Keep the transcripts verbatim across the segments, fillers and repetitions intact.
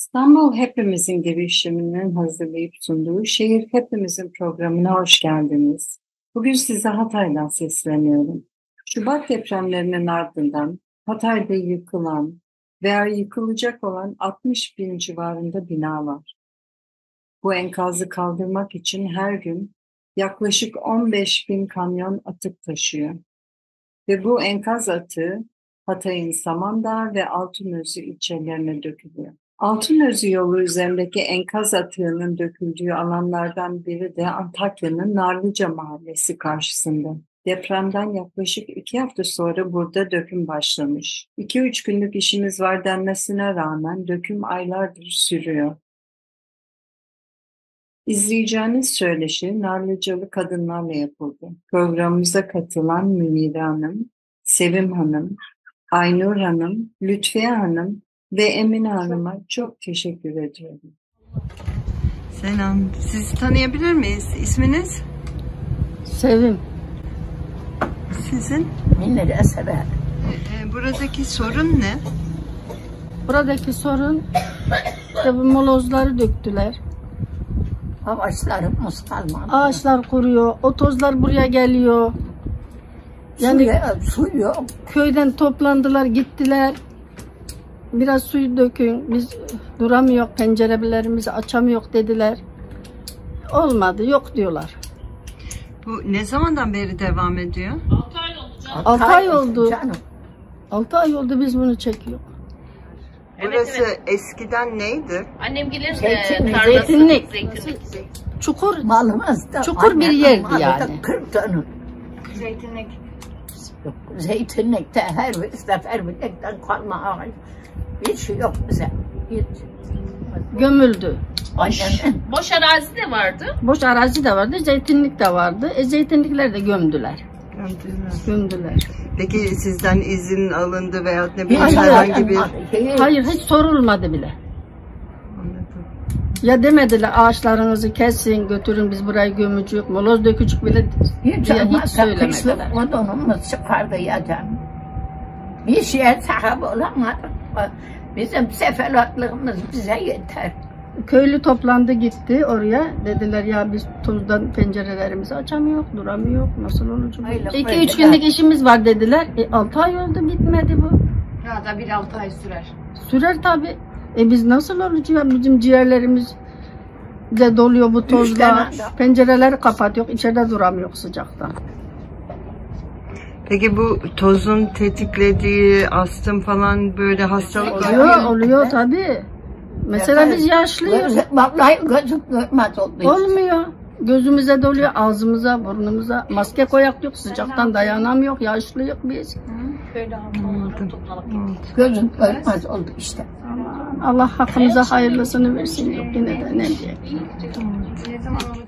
İstanbul Hepimizin girişiminin hazırlayıp sunduğu Şehir Hepimizin programına hoş geldiniz. Bugün size Hatay'dan sesleniyorum. Şubat depremlerinin ardından Hatay'da yıkılan veya yıkılacak olan altmış bin civarında bina var. Bu enkazı kaldırmak için her gün yaklaşık on beş bin kamyon atık taşıyor. Ve bu enkaz atığı Hatay'ın Samandağ ve Altınözü ilçelerine dökülüyor. Altınözü yolu üzerindeki enkaz atığının döküldüğü alanlardan biri de Antakya'nın Narlıca Mahallesi karşısında. Depremden yaklaşık iki hafta sonra burada döküm başlamış. İki üç günlük işimiz var denmesine rağmen döküm aylardır sürüyor. İzleyeceğiniz söyleşi Narlıcalı kadınlarla yapıldı. Programımıza katılan Münire Hanım, Sevim Hanım, Aynur Hanım, Lütfiye Hanım ve Emine Hanım'a çok teşekkür ediyorum. Selam. Sizi tanıyabilir miyiz? İsminiz? Sevim. Sizin? Münire Sever. Ee, buradaki sorun ne? Buradaki sorun işte bu molozları döktüler. Ağaçlarımız kalmadı. Ağaçlar kuruyor. O tozlar buraya geliyor. Yani Suya, su yok. köyden toplandılar gittiler. Biraz suyu dökün. Biz duramıyor, pencerelerimizi açamıyor dediler. Olmadı, yok diyorlar. Bu ne zamandan beri devam ediyor? Altı ay oldu. Canım. Altı ay oldu biz bunu çekiyor. Burası eskiden neydi? Annem gelir Zeytinlik, tarlası, zeytinlik. zeytinlik. Çukur, Malımız da Çukur bir annemin yerdi malı da yani. kırk dönüm. Zeytinlik. Zeytinlikte her bir sefer bilekten kalma ağaç. Bir şey yok bize. Hiç. gömüldü. Annemin Boş arazi de vardı. Boş arazi de vardı, zeytinlik de vardı. E zeytinlikler de gömdüler. Gördünüz. Gömdüler. Peki sizden izin alındı veya ne bileyim hiç herhangi bir... şey- Hayır, hiç sorulmadı bile. Anladım. Ya demediler ağaçlarınızı kesin götürün biz burayı gömücük, moloz dökücük bile Hiç diye hiç olmazsa söylemediler. kışlık odunumuz çıkardı ya canım. Bir şeye sahip olamadık. Bizim sefalatlığımız bize yeter. Köylü toplandı gitti oraya. Dediler ya biz tozdan pencerelerimizi açamıyor, duramıyor. Nasıl olacak? Öyle İki koydular. üç günlük işimiz var dediler. E, altı ay oldu bitmedi bu. Ya da bir altı ay sürer. Sürer tabii. E biz nasıl olacak? Bizim ciğerlerimiz de doluyor bu tozla. tane adam. Pencereleri kapatıyor. İçeride duramıyor sıcaktan. Peki bu tozun tetiklediği astım falan böyle hastalıklar... Oluyor, oluyor tabii. Mesela biz yaşlıyız. Gözüm- Vallahi gözüm görmez oldu. Olmuyor. Gözümüze doluyor, ağzımıza, burnumuza. Maske koyak yok, sıcaktan dayanamıyor. Yaşlıyız biz. Böyle havalara toplanıp gittik. Gözüm görmez oldu işte. Allah hakkımıza hayırlısını versin. Yok yine de ne diye. Ne zaman oldu?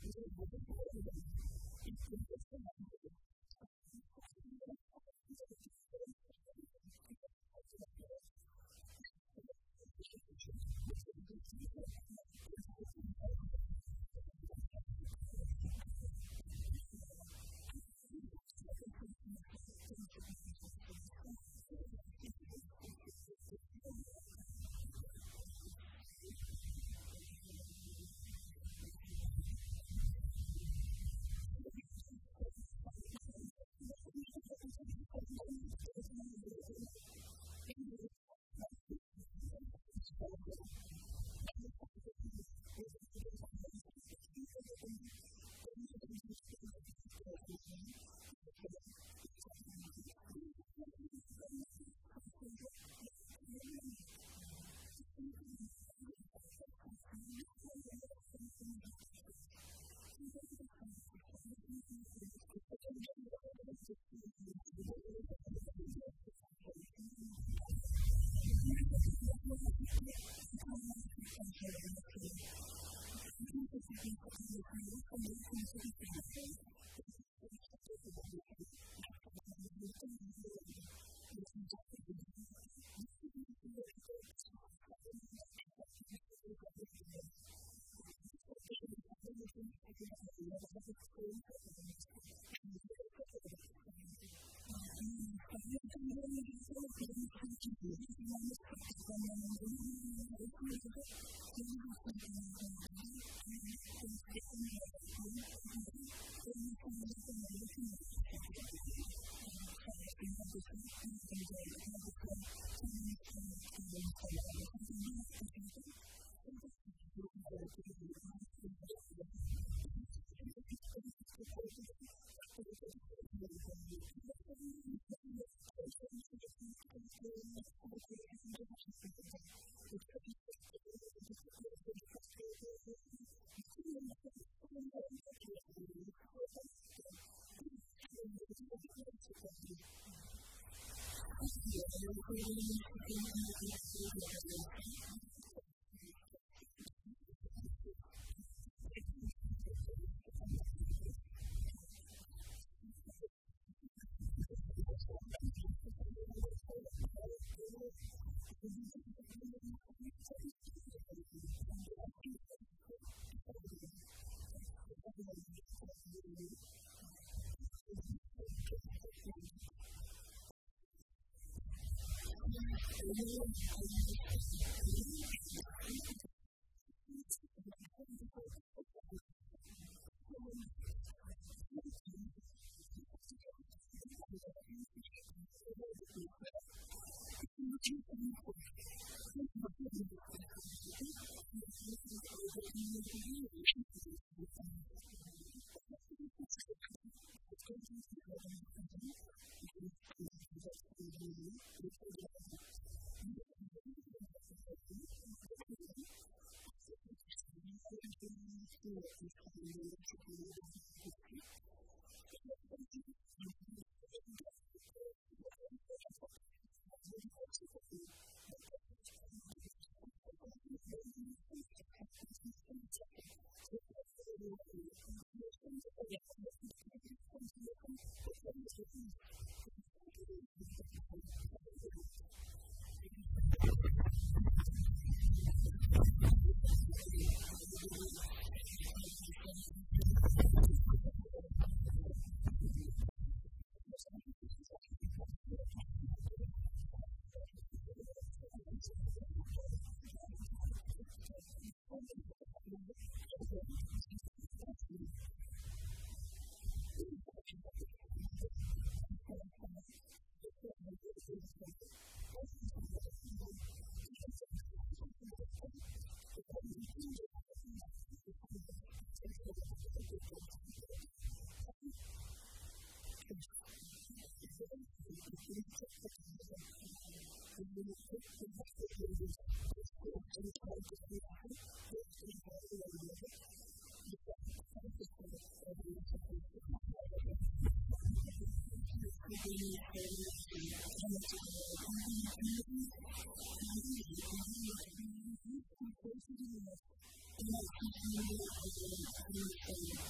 Thank you.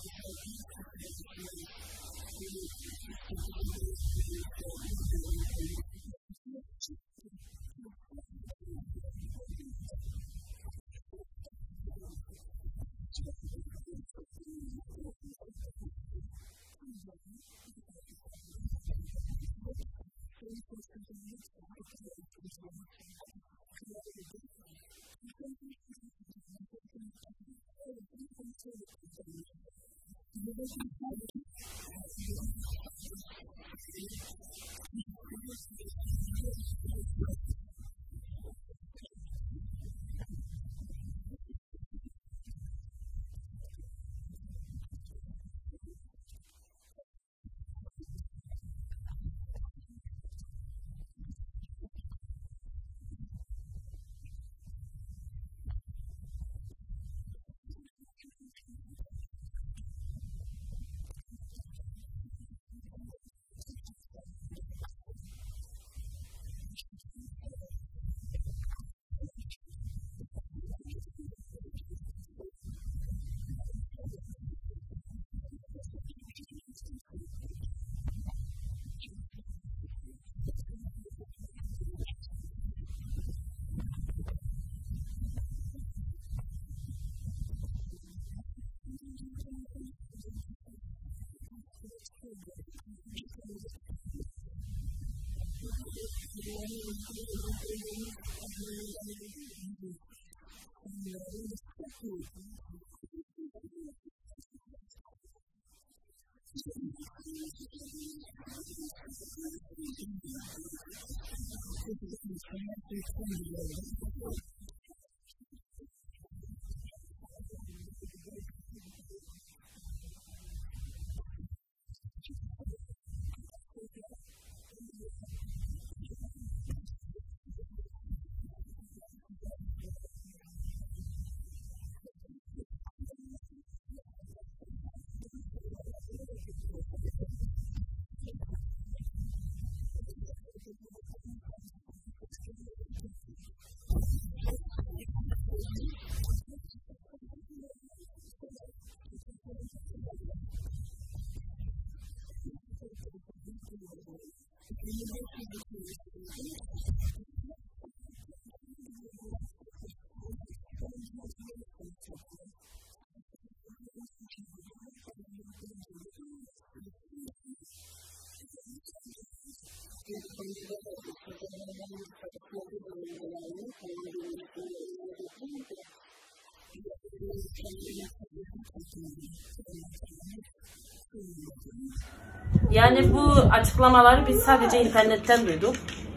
Yani bu açıklamaları biz sadece internetten duyduk.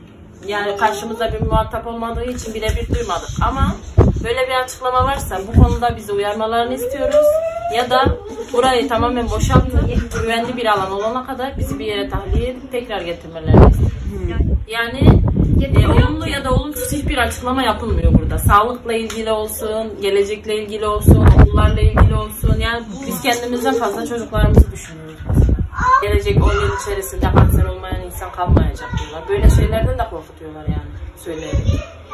Yani karşımızda bir muhatap olmadığı için birebir duymadık. Ama böyle bir açıklama varsa bu konuda bizi uyarmalarını istiyoruz. Ya da burayı tamamen boşaltıp güvenli bir alan olana kadar bizi bir yere tahliye edip tekrar getirmelerini istiyoruz. Yani e, olumlu ya da olumsuz hiçbir açıklama yapılmıyor burada. Sağlıkla ilgili olsun, gelecekle ilgili olsun, okullarla ilgili olsun. Yani biz kendimizden fazla çocuklarımızı düşünüyoruz. Gelecek on yıl içerisinde kanser olmayan insan kalmayacak diyorlar. Böyle şeylerden de korkutuyorlar yani söyleyerek.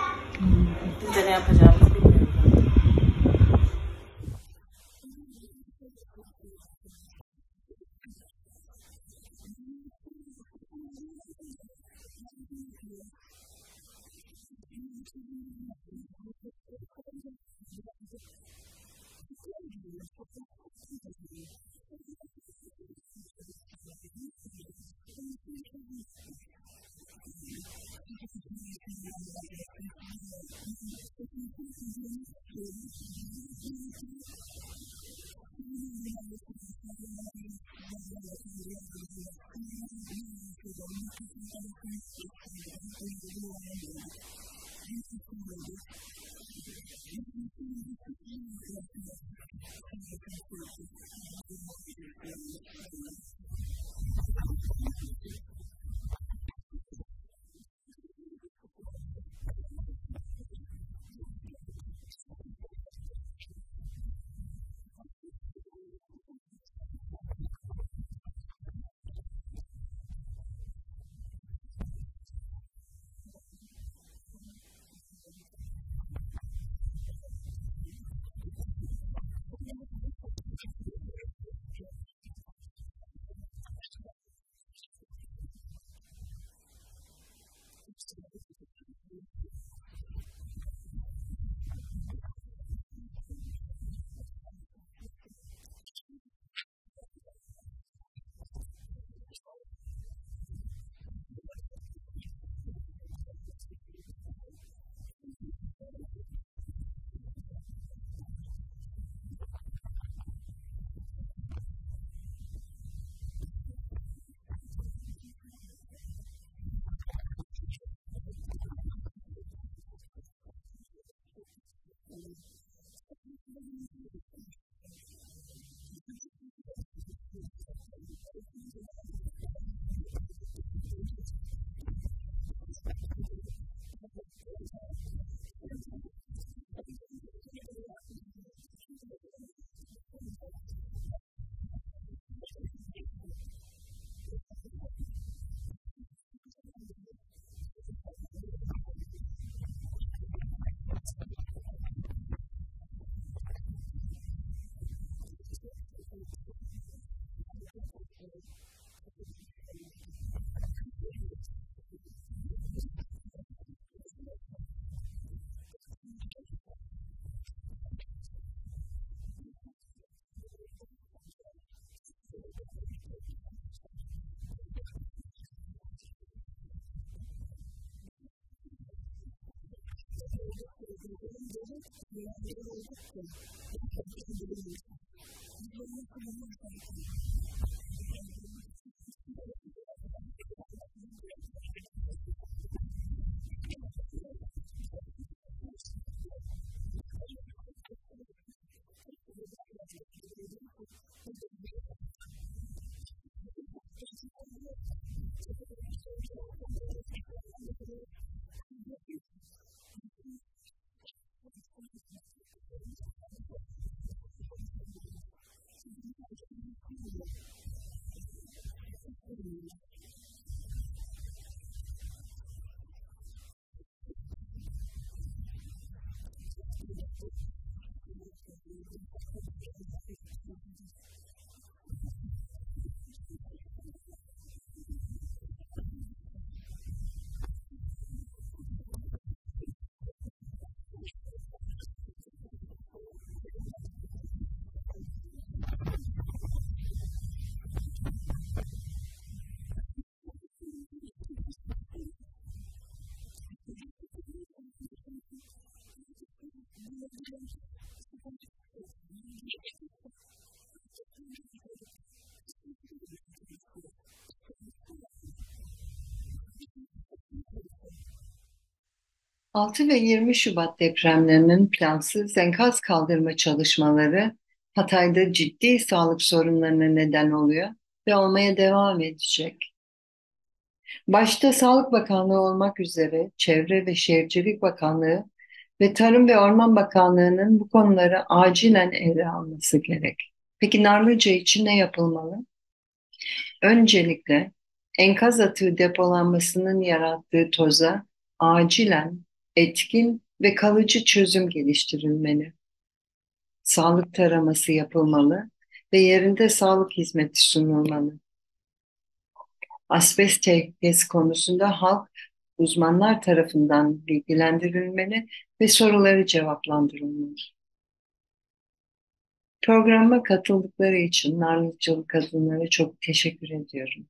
Biz de ne yapacağımızı bilmiyoruz. altı ve yirmi Şubat depremlerinin plansız enkaz kaldırma çalışmaları Hatay'da ciddi sağlık sorunlarına neden oluyor ve olmaya devam edecek. Başta Sağlık Bakanlığı olmak üzere Çevre ve Şehircilik Bakanlığı ve Tarım ve Orman Bakanlığı'nın bu konuları acilen ele alması gerek. Peki Narlıca için ne yapılmalı? Öncelikle enkaz atığı depolanmasının yarattığı toza acilen etkin ve kalıcı çözüm geliştirilmeli. Sağlık taraması yapılmalı ve yerinde sağlık hizmeti sunulmalı. Asbest tehlikesi konusunda halk uzmanlar tarafından bilgilendirilmeli ve soruları cevaplandırılmalı. Programa katıldıkları için Narlıcalı kadınlara çok teşekkür ediyorum.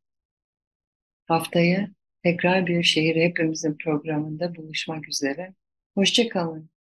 Haftaya tekrar bir şehir hepimizin programında buluşmak üzere. Hoşça kalın.